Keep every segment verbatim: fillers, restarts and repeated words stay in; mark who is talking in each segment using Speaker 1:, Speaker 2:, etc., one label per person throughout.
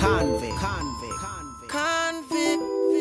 Speaker 1: Convict, convict,
Speaker 2: Convict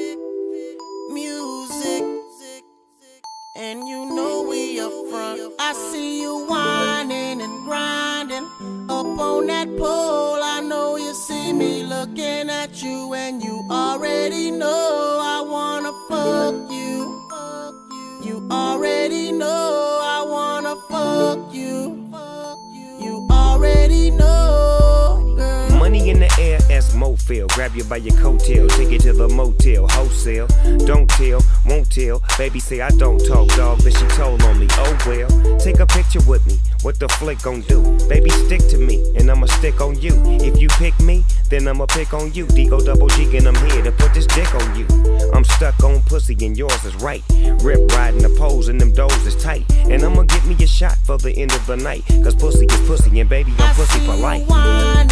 Speaker 2: music, and you know we up front. I see you whining and grinding up on that pole. I know you see me looking at you, and you already know I wanna fuck you. You already know I wanna fuck you. You already know, girl.
Speaker 3: Money in the air as Mofil. Grab you by your coattail, take you to the motel, wholesale. Don't tell, won't tell. Baby say I don't talk, dog, but she told on me. Oh well, take a picture with me. What the flick gon' do? Baby, stick to me, and I'ma stick on you. If you pick me, then I'ma pick on you. D-Go double G, and I'm here to put this dick on you. I'm stuck on pussy, and yours is right. Rip riding the poles, and them doors is tight. And I'ma get me a shot for the end of the night. Cause pussy is pussy, and baby, I'm pussy for life.